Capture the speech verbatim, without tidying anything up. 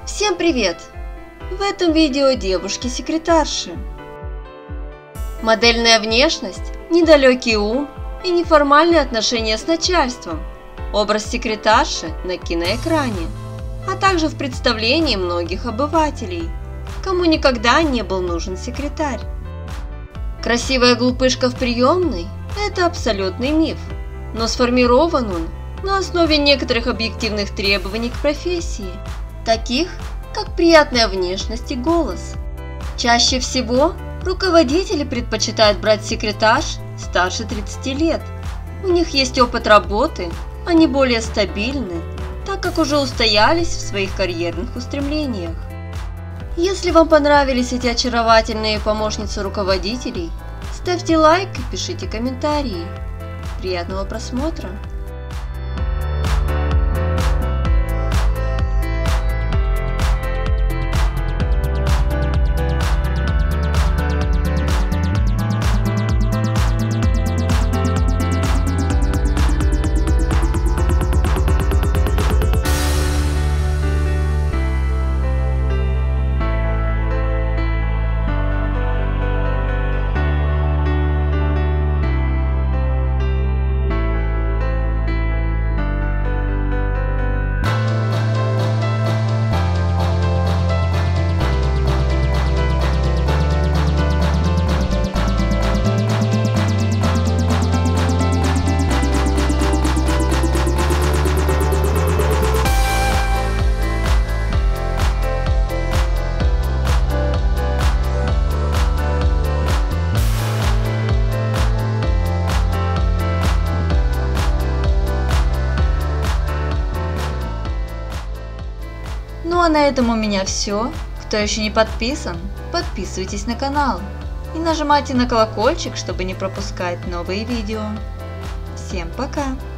Всем привет! В этом видео девушки-секретарши. Модельная внешность, недалекий ум и неформальные отношения с начальством. Образ секретарши на киноэкране, а также в представлении многих обывателей, кому никогда не был нужен секретарь. Красивая глупышка в приемной – это абсолютный миф, но сформирован он на основе некоторых объективных требований к профессии, таких как приятная внешность и голос. Чаще всего руководители предпочитают брать секретарш старше тридцати лет. У них есть опыт работы, они более стабильны, так как уже устоялись в своих карьерных устремлениях. Если вам понравились эти очаровательные помощницы руководителей, ставьте лайк и пишите комментарии. Приятного просмотра! Ну а на этом у меня все. Кто еще не подписан, подписывайтесь на канал и нажимайте на колокольчик, чтобы не пропускать новые видео. Всем пока!